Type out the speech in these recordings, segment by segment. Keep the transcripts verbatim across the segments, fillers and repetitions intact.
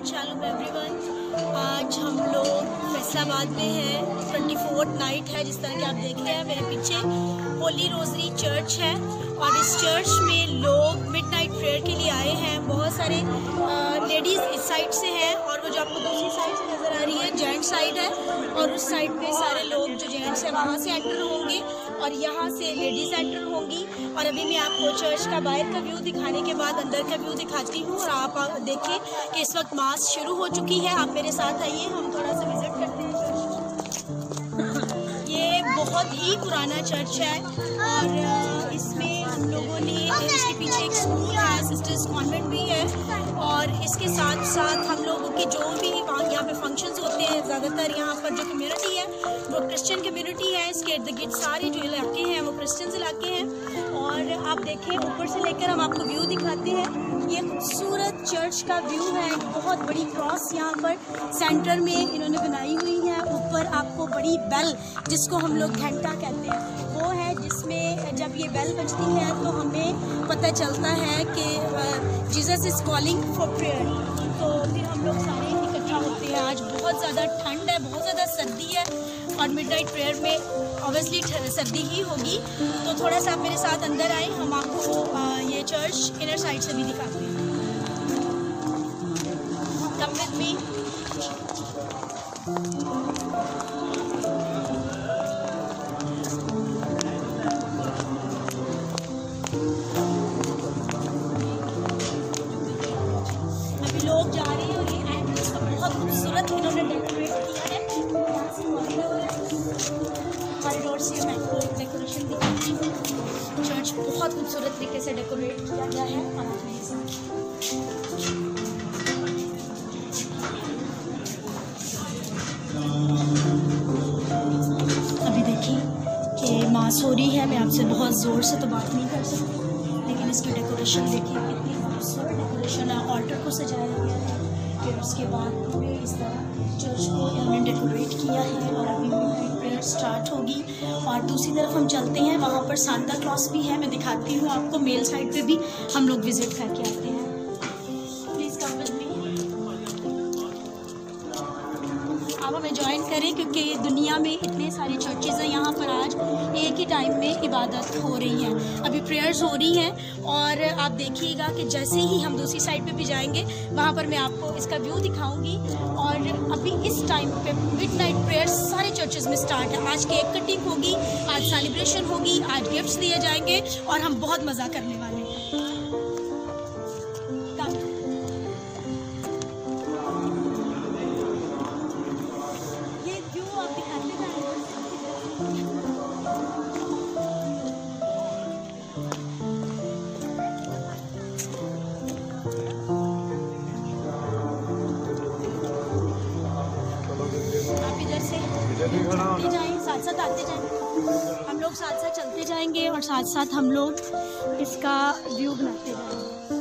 Shalom everyone. आज हम लोग फैसलाबाद में हैं। ट्वेंटी फोर्थ नाइट है, जिस तरह कि आप देख रहे हैं मेरे पीछे होली रोजरी चर्च है और इस चर्च में लोग मिडनाइट प्रेयर के लिए आए हैं। बहुत सारे लेडीज़ इस साइड से हैं और वो जो आपको दूसरी साइड से नज़र आ रही है जेंट साइड है, और उस साइड पे सारे लोग जो जेंट्स हैं वहाँ से एंटर होंगे और यहाँ से लेडीज़ एंटर होंगी। और अभी मैं आपको चर्च का बाहर का व्यू दिखाने के बाद अंदर का व्यू दिखाती हूँ और आप देखें कि इस वक्त मास शुरू हो चुकी है। आप मेरे साथ आइए, हम थोड़ा सा विजिट करते हैं चर्च। ये बहुत ही पुराना चर्च है और इसमें हम लोगों ने, इसके पीछे एक स्कूल है, सिस्टर्स कॉन्वेंट भी है, और इसके साथ साथ हम लोगों के जो भी यहाँ पे फंक्शंस होते हैं, ज़्यादातर यहाँ पर जो कम्युनिटी है वो क्रिश्चियन कम्युनिटी है। इसके इर्द गिर्द सारे जो इलाके हैं वो क्रिश्चियंस इलाके हैं। और आप देखें ऊपर से लेकर हम आपको व्यू दिखाते हैं। ये खूबसूरत चर्च का व्यू है। बहुत बड़ी क्रॉस यहाँ पर सेंटर में इन्होंने बनाई हुई है। ऊपर आपको बड़ी बेल, जिसको हम लोग घंटा कहते हैं, वो है, जिसमें जब ये बेल बजती है तो हमें पता चलता है कि Jesus is calling for prayer. तो फिर हम लोग सारे इकट्ठा होते हैं। आज बहुत ज़्यादा ठंड है, बहुत ज़्यादा सर्दी है और मिडनाइट प्रेयर में ऑब्वियसली सर्दी ही होगी। तो थोड़ा सा आप मेरे साथ अंदर आए, हम आपको ये चर्च इनर साइड से भी दिखाते हैं। Come with me. अभी लोग जा रहे हैं और ये एंट्रेंस को बहुत खूबसूरत इन्होंने डेकोरेट किया है। यहाँ से कॉरिडोर है, कॉरिडोर से मैं आपको डेकोरेशन दिखाती हूँ। चर्च बहुत खूबसूरत तरीके से डेकोरेट किया गया है। और आप मेरे साथ अभी देखिए कि मास हो रही है। मैं आपसे बहुत ज़ोर से तो बात नहीं कर सकती, लेकिन इसकी डेकोरेशन देखिए कितनी खूबसूरत डेकोरेशन है। ऑल्टर को सजाया गया है, फिर उसके बाद पूरे इस तरह चर्च को इन्होंने डेकोरेट किया है। और अभी मिडनाइट प्रेयर स्टार्ट होगी। और दूसरी तरफ हम चलते हैं, वहाँ पर सांता क्लॉस भी है, मैं दिखाती हूँ आपको। मेल साइड पे भी हम लोग विजिट करके आते हैं। प्लीज़ कम विद मी, आप हमें ज्वाइन करें, क्योंकि दुनिया में इतने सारी चर्चेज़ हैं। यहाँ पर आज एक ही टाइम में इबादत हो रही है, अभी प्रेयर्स हो रही हैं। और आप देखिएगा कि जैसे ही हम दूसरी साइड पे भी जाएंगे, वहाँ पर मैं आपको इसका व्यू दिखाऊंगी। और अभी इस टाइम पे मिडनाइट प्रेयर सारे चर्चेज़ में स्टार्ट है। आज केक कटिंग होगी, आज सेलिब्रेशन होगी, आज गिफ्ट्स दिए जाएंगे और हम बहुत मज़ा करने वाले हैं। चलते जाएं, साथ साथ आते जाएं। हम लोग साथ साथ चलते जाएंगे और साथ साथ हम लोग इसका व्यू बनाते जाएंगे।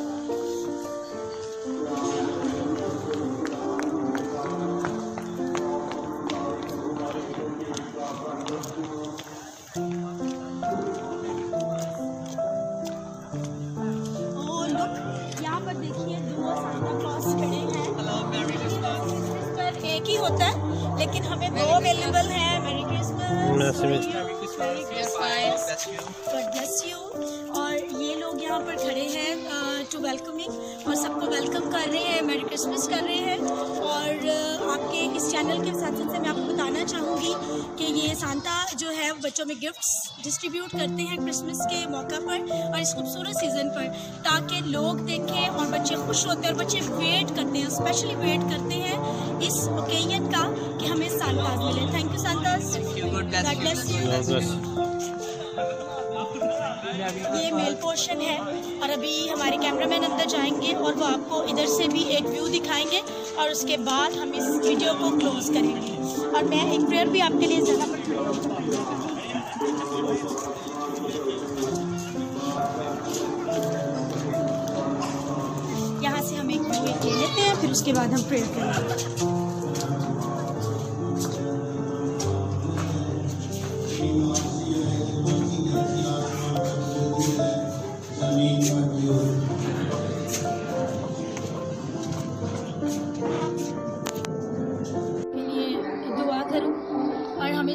ओह लुक, यहाँ पर देखिए दो सांता क्लॉस खड़े हैं। एक ही होता है लेकिन हमें दो अवेलेबल है। मेरी क्रिसमस, गॉड ब्लेस यू। और ये लोग यहाँ पर खड़े हैं टू वेलकमिंग और सबको वेलकम कर रहे हैं, मेरी क्रिसमस कर रहे हैं। और uh, आपके इस चैनल के साथ साथ मैं आपको बताना चाहूँगी कि ये सांता जो है बच्चों में गिफ्ट्स डिस्ट्रीब्यूट करते हैं क्रिसमस के मौका पर और इस खूबसूरत सीज़न पर, ताकि लोग देखें और बच्चे खुश होते हैं। और बच्चे वेट करते हैं, स्पेशली वेट करते हैं इस ओकेजन का कि हमें सांतास मिले। Thank you Santas, God bless you. ये मेल पोर्शन है और अभी हमारे कैमरामैन अंदर जाएंगे और वो आपको इधर से भी एक व्यू दिखाएंगे और उसके बाद हम इस वीडियो को क्लोज करेंगे। और मैं एक प्रेयर भी आपके लिए जगह पर यहाँ से हम एक व्यू ले लेते हैं, फिर उसके बाद हम प्रेयर करेंगे।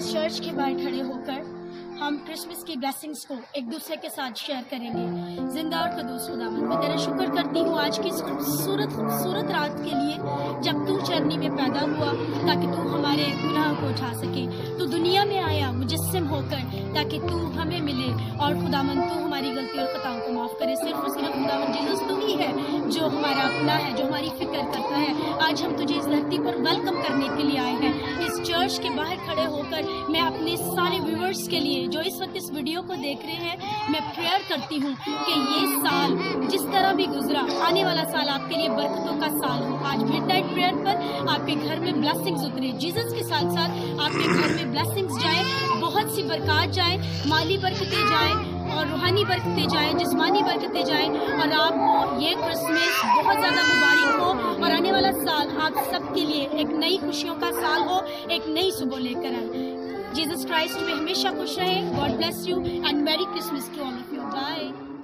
इस चर्च के बाहर खड़े होकर हम क्रिसमस की ब्लेसिंग्स को एक दूसरे के साथ शेयर करेंगे। जिंदा और कदूस खुदावंद, मैं तेरा शुक्र करती हूँ आज की इस खूबसूरत खूबसूरत रात के लिए, जब तू चरनी में पैदा हुआ ताकि तू हमारे गुनाह को उठा सके। तू दुनिया में आया मुजस्सिम होकर ताकि तू हमें मिले और खुदावंद तू हमारी गलती और खताओं को माफ करे। सिर्फ और सिर्फ खुदावंद जीसस तू ही है जो हमारा अपना है, जो हमारी फिक्र करता है। आज हम तुझे इस धरती पर वेलकम करने के लिए आए हैं। इस चर्च के बाहर खड़े होकर मैं अपने सारे व्यूअर्स के लिए जो इस वक्त इस वीडियो को देख रहे हैं, मैं प्रेयर करती हूँ कि ये साल जिस तरह भी गुजरा, आने वाला साल आपके लिए बरकतों का साल हो। आज मिडनाइट प्रेयर पर आपके घर में ब्लेसिंग्स उतरे, जीसस के साथ साथ आपके घर में ब्लेसिंग्स जाए, बहुत सी बरकत जाए, माली बरकतें जाए और रूहानी बरकतें जाएं, जिस्मानी बरकतें जाएं और आपको ये क्रिसमस बहुत ज़्यादा मुबारक हो और आने वाला साल आप सबके लिए एक नई खुशियों का साल हो, एक नई सुबह लेकर आए। जीसस क्राइस्ट में हमेशा खुश रहें। God bless you and merry Christmas to all of you. Bye.